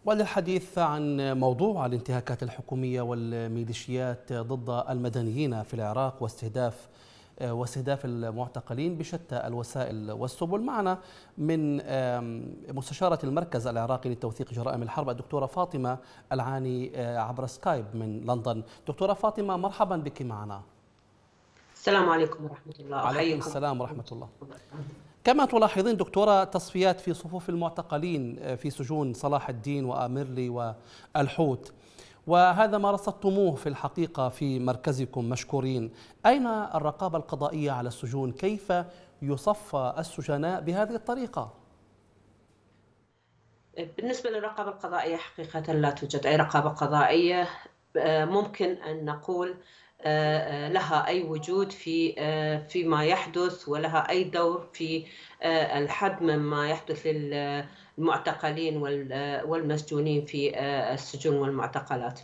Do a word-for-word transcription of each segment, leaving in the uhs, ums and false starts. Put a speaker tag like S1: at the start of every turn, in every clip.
S1: وللحديث عن موضوع الانتهاكات الحكومية والميليشيات ضد المدنيين في العراق واستهداف واستهداف المعتقلين بشتى الوسائل والسبل، معنا من مستشارة المركز العراقي لتوثيق جرائم الحرب الدكتورة فاطمة العاني عبر سكايب من لندن. دكتورة فاطمة، مرحبا بك معنا.
S2: السلام عليكم ورحمة الله.
S1: عليكم السلام ورحمة الله. كما تلاحظين دكتورة، تصفيات في صفوف المعتقلين في سجون صلاح الدين وآمرلي والحوت، وهذا ما رصدتموه في الحقيقة في مركزكم، مشكورين. أين الرقابة القضائية على السجون؟ كيف يصفى السجناء بهذه الطريقة؟
S2: بالنسبة للرقابة القضائية حقيقة لا توجد أي رقابة قضائية ممكن أن نقول لها أي وجود في فيما يحدث، ولها أي دور في الحد مما يحدث للمعتقلين والمسجونين في السجون والمعتقلات.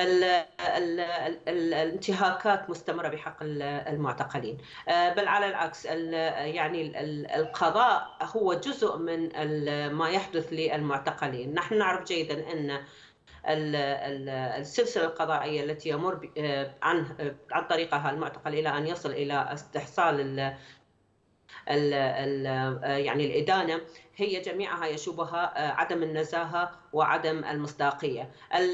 S2: الانتهاكات مستمرة بحق المعتقلين، بل على العكس، يعني القضاء هو جزء من ما يحدث للمعتقلين. نحن نعرف جيدا أن السلسلة القضائية التي يمر عن عن طريقها المعتقل إلى أن يصل إلى استحصال ال ال ال يعني الإدانة، هي جميعها يشوبها عدم النزاهة وعدم المصداقية.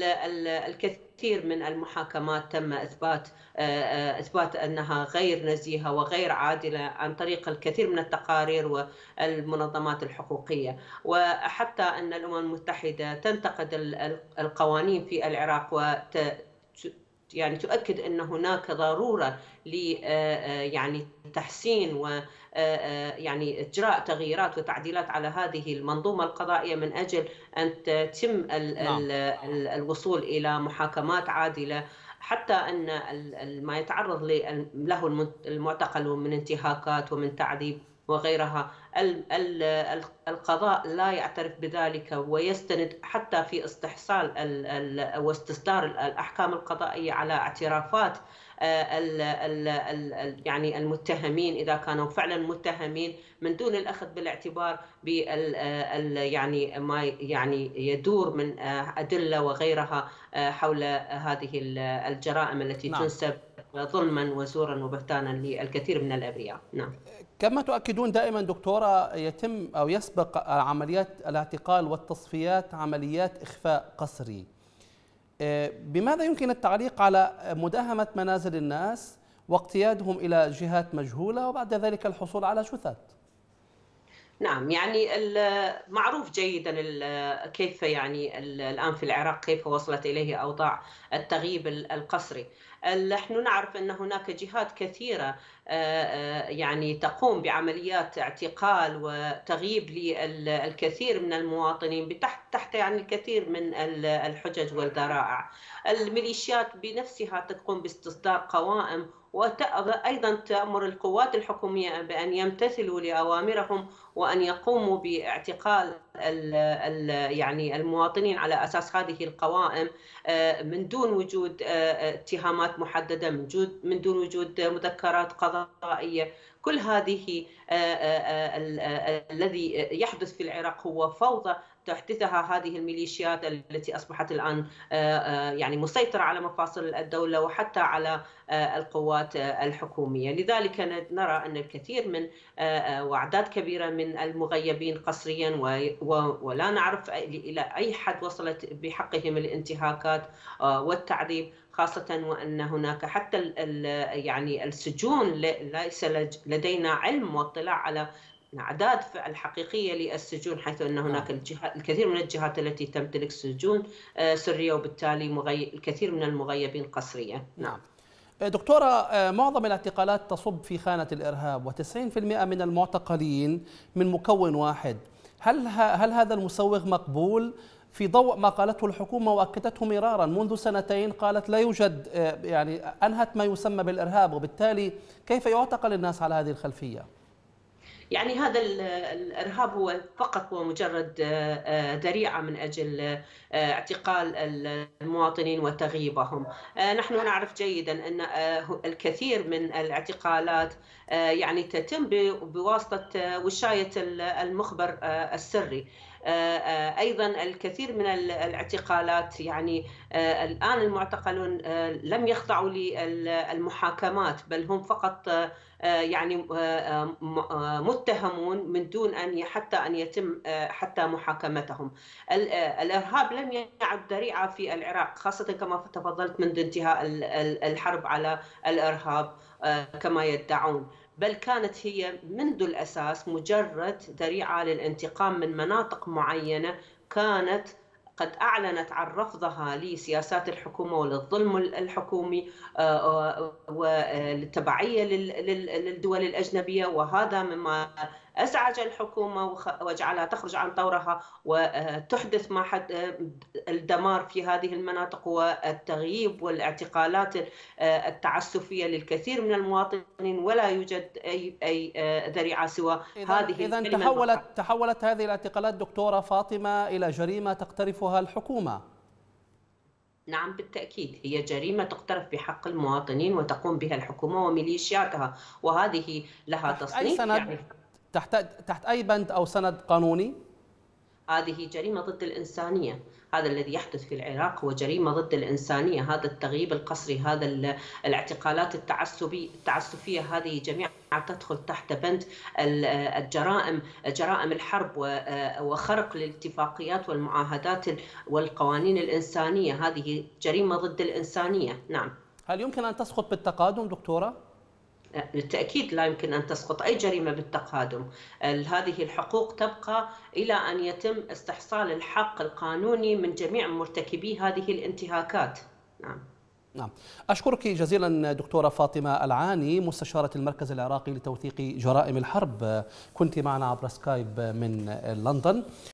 S2: الكثير من المحاكمات تم إثبات إثبات أنها غير نزيهة وغير عادلة عن طريق الكثير من التقارير والمنظمات الحقوقية، وحتى أن الأمم المتحدة تنتقد القوانين في العراق وت يعني تؤكد أن هناك ضرورة ل يعني تحسين و يعني إجراء تغييرات وتعديلات على هذه المنظومة القضائية من أجل أن تتم الوصول إلى محاكمات عادلة، حتى أن ما يتعرض له المعتقل من انتهاكات ومن تعذيب وغيرها، القضاء لا يعترف بذلك ويستند حتى في استحصال واستصدار الأحكام القضائية على اعترافات ال ال ال يعني المتهمين إذا كانوا فعلا متهمين، من دون الأخذ بالاعتبار بال يعني ما يعني يدور من أدلة وغيرها حول هذه الجرائم التي نعم. تنسب ظلما وزورا وبهتانا للكثير من الأبرياء. نعم.
S1: كما تؤكدون دائما دكتورة، يتم أو يسبق عمليات الاعتقال والتصفيات عمليات إخفاء قسري. بماذا يمكن التعليق على مداهمة منازل الناس واقتيادهم إلى جهات مجهولة وبعد ذلك الحصول على جثث؟
S2: نعم، يعني معروف جيدا كيف يعني الآن في العراق كيف وصلت إليه أوضاع التغييب القسري. نحن نعرف أن هناك جهات كثيرة يعني تقوم بعمليات اعتقال وتغييب للكثير من المواطنين تحت تحت يعني الكثير من الحجج والذرائع. الميليشيات بنفسها تقوم باستصدار قوائم، وأيضا تأمر القوات الحكومية بأن يمتثلوا لأوامرهم وأن يقوموا باعتقال ال ال يعني المواطنين على أساس هذه القوائم من دون وجود اتهامات محددة، من دون من دون وجود مذكرات قضائية. كل هذه الذي يحدث في العراق هو فوضى تحدثها هذه الميليشيات التي أصبحت الآن يعني مسيطرة على مفاصل الدولة وحتى على القوات الحكومية. لذلك نرى أن الكثير من وأعداد كبيرة من المغيبين قسريا، ولا نعرف إلى أي حد وصلت بحقهم الانتهاكات والتعذيب، خاصة وأن هناك حتى يعني السجون ليس لدينا علم واطلاع على الأعداد الحقيقية للسجون، حيث أن هناك الجهات الكثير من الجهات التي تمتلك سجون سرية، وبالتالي مغي... الكثير من المغيبين قسريا.
S1: نعم. دكتورة، معظم الاعتقالات تصب في خانة الإرهاب، وتسعين بالمئة من المعتقلين من مكون واحد. هل هل هذا المسوغ مقبول في ضوء ما قالته الحكومة وأكدته مرارا منذ سنتين؟ قالت لا يوجد، يعني أنهت ما يسمى بالإرهاب، وبالتالي كيف يعتقل الناس على هذه الخلفية؟
S2: يعني هذا الإرهاب هو فقط ومجرد ذريعة من أجل اعتقال المواطنين وتغييبهم. نحن نعرف جيدا أن الكثير من الاعتقالات يعني تتم بواسطة وشاية المخبر السري. أيضا الكثير من الاعتقالات، يعني الآن المعتقلون لم يخضعوا للمحاكمات، بل هم فقط يعني متهمون من دون أن حتى أن يتم حتى محاكمتهم. الإرهاب لم يعد ذريعة في العراق، خاصة كما تفضلت منذ انتهاء الحرب على الإرهاب كما يدعون، بل كانت هي منذ الأساس مجرد ذريعة للانتقام من مناطق معينة كانت قد أعلنت عن رفضها لسياسات الحكومة وللظلم الحكومي والتبعية للدول الأجنبية، وهذا مما أزعج الحكومة وجعلها تخرج عن طورها وتحدث ما حد الدمار في هذه المناطق والتغييب والاعتقالات التعسفية للكثير من المواطنين، ولا يوجد أي أي ذريعة سوى هذه.
S1: إذن تحولت تحولت هذه الاعتقالات دكتورة فاطمة إلى جريمة تقترفها الحكومة.
S2: نعم بالتأكيد، هي جريمة تقترف بحق المواطنين وتقوم بها الحكومة وميليشياتها، وهذه لها تصنيف. يعني
S1: تحت تحت أي بند أو سند قانوني؟
S2: هذه جريمة ضد الإنسانية. هذا الذي يحدث في العراق هو جريمة ضد الإنسانية. هذا التغييب القسري، هذا الاعتقالات التعسفي التعسفية، هذه جميعا تدخل تحت بند الجرائم، جرائم الحرب وخرق الاتفاقيات والمعاهدات والقوانين الإنسانية. هذه جريمة ضد الإنسانية. نعم.
S1: هل يمكن أن تسقط بالتقادم دكتورة؟
S2: بالتأكيد لا يمكن أن تسقط أي جريمة بالتقادم. هذه الحقوق تبقى إلى أن يتم استحصال الحق القانوني من جميع مرتكبي هذه الانتهاكات. نعم.
S1: نعم، أشكرك جزيلا دكتورة فاطمة العاني، مستشارة المركز العراقي لتوثيق جرائم الحرب، كنت معنا عبر سكايب من لندن.